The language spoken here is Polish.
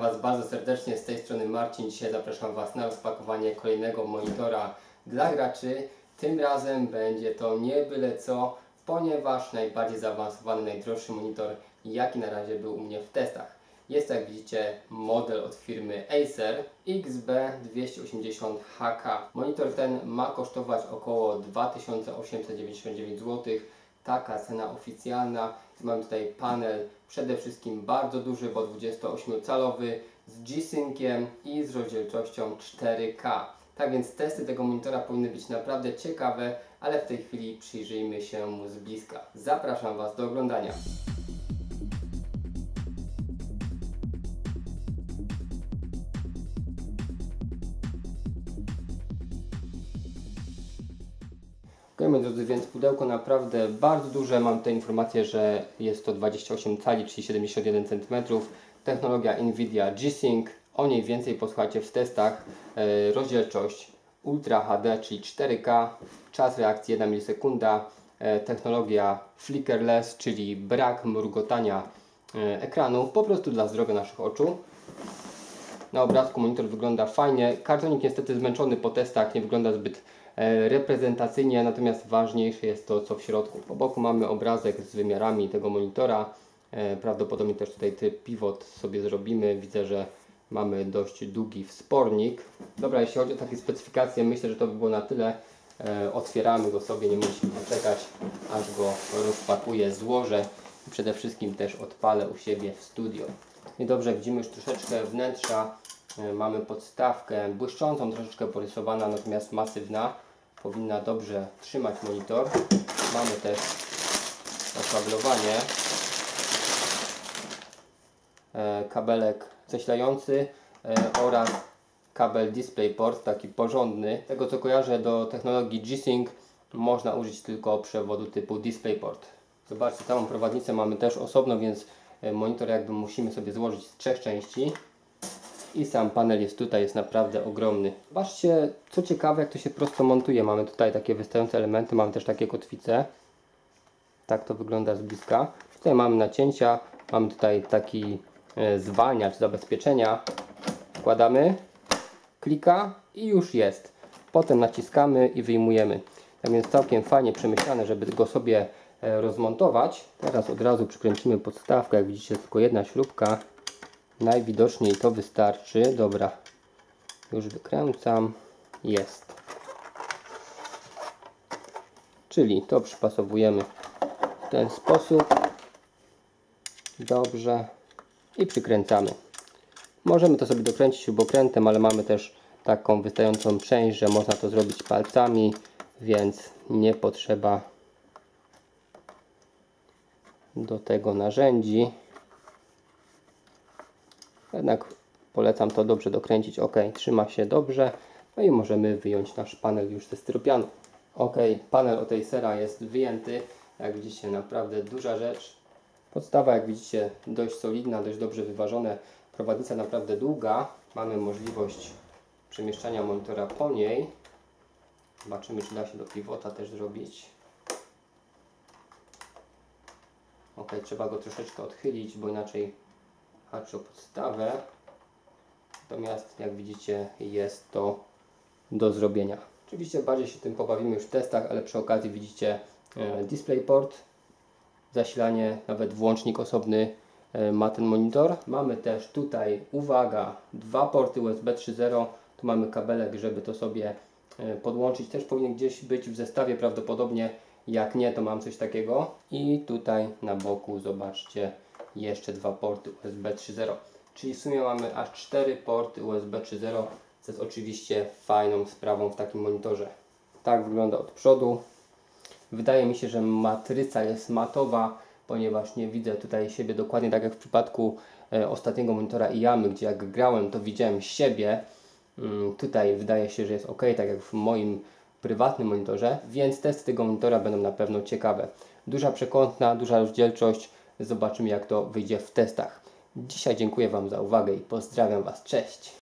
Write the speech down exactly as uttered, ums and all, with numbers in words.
Was bardzo serdecznie, z tej strony Marcin. Dzisiaj zapraszam Was na rozpakowanie kolejnego monitora dla graczy. Tym razem będzie to nie byle co, ponieważ najbardziej zaawansowany, najdroższy monitor, jaki na razie był u mnie w testach. Jest, jak widzicie, model od firmy Acer X B dwieście osiemdziesiąt H K. Monitor ten ma kosztować około dwa tysiące osiemset dziewięćdziesiąt dziewięć złotych. Taka cena oficjalna. Mam tutaj panel przede wszystkim bardzo duży, bo dwudziestoośmiocalowy, z G-Synciem i z rozdzielczością cztery K. Tak więc testy tego monitora powinny być naprawdę ciekawe, ale w tej chwili przyjrzyjmy się mu z bliska. Zapraszam Was do oglądania. Ok, moi drodzy, więc pudełko naprawdę bardzo duże. Mam tutaj informację, że jest to dwadzieścia osiem cali, czyli siedemdziesiąt jeden centymetrów. Technologia Nvidia G-Sync. O niej więcej posłuchajcie w testach. E, rozdzielczość Ultra H D, czyli cztery K. Czas reakcji jedna milisekunda. E, technologia Flickerless, czyli brak mrugotania e, ekranu. Po prostu dla zdrowia naszych oczu. Na obrazku monitor wygląda fajnie. Kartonik niestety zmęczony po testach, nie wygląda zbyt reprezentacyjnie, natomiast ważniejsze jest to, co w środku. Po boku mamy obrazek z wymiarami tego monitora. Prawdopodobnie też tutaj typ pivot sobie zrobimy. Widzę, że mamy dość długi wspornik. Dobra, jeśli chodzi o takie specyfikacje, myślę, że to by było na tyle. Otwieramy go sobie, nie musimy czekać, aż go rozpakuję, złożę i przede wszystkim też odpalę u siebie w studio. I dobrze, widzimy już troszeczkę wnętrza. Mamy podstawkę błyszczącą, troszeczkę porysowana, natomiast masywna. Powinna dobrze trzymać monitor. Mamy też okablowanie, kabelek zasilający oraz kabel DisplayPort, taki porządny. Tego co kojarzę, do technologii G-Sync można użyć tylko przewodu typu DisplayPort. Zobaczcie, całą prowadnicę mamy też osobno, więc monitor jakby musimy sobie złożyć z trzech części. I sam panel jest tutaj, jest naprawdę ogromny. Zobaczcie, co ciekawe, jak to się prosto montuje. Mamy tutaj takie wystające elementy, mamy też takie kotwice. Tak to wygląda z bliska. Tutaj mamy nacięcia, mamy tutaj taki e, zwalniacz zabezpieczenia. Wkładamy, klika i już jest. Potem naciskamy i wyjmujemy. Tak więc całkiem fajnie przemyślane, żeby go sobie e, rozmontować. Teraz od razu przykręcimy podstawkę, jak widzicie, tylko jedna śrubka. Najwidoczniej to wystarczy. Dobra, już wykręcam. Jest. Czyli to przypasowujemy w ten sposób. Dobrze. I przykręcamy. Możemy to sobie dokręcić śrubokrętem, ale mamy też taką wystającą część, że można to zrobić palcami, więc nie potrzeba do tego narzędzi. Jednak polecam to dobrze dokręcić. Ok, trzyma się dobrze. No i możemy wyjąć nasz panel już ze styropianu. Ok, panel od Acera jest wyjęty. Jak widzicie, naprawdę duża rzecz. Podstawa, jak widzicie, dość solidna, dość dobrze wyważone. Prowadnica naprawdę długa. Mamy możliwość przemieszczania monitora po niej. Zobaczymy, czy da się do pivota też zrobić. Ok, trzeba go troszeczkę odchylić, bo inaczej haczy o podstawę. Natomiast jak widzicie, jest to do zrobienia. Oczywiście bardziej się tym pobawimy już w testach, ale przy okazji widzicie e, DisplayPort, zasilanie, nawet włącznik osobny e, ma ten monitor. Mamy też tutaj, uwaga, dwa porty U S B trzy zero. Tu mamy kabelek, żeby to sobie e, podłączyć. Też powinien gdzieś być w zestawie prawdopodobnie. Jak nie, to mam coś takiego. I tutaj na boku zobaczcie, jeszcze dwa porty U S B trzy zero. Czyli w sumie mamy aż cztery porty U S B trzy zero, co jest oczywiście fajną sprawą w takim monitorze. Tak wygląda od przodu. Wydaje mi się, że matryca jest matowa, ponieważ nie widzę tutaj siebie dokładnie tak jak w przypadku e, ostatniego monitora Iyamy, gdzie jak grałem, to widziałem siebie. Mm, tutaj wydaje się, że jest ok, tak jak w moim prywatnym monitorze, więc testy tego monitora będą na pewno ciekawe. Duża przekątna, duża rozdzielczość. Zobaczymy, jak to wyjdzie w testach. Dzisiaj dziękuję Wam za uwagę i pozdrawiam Was. Cześć!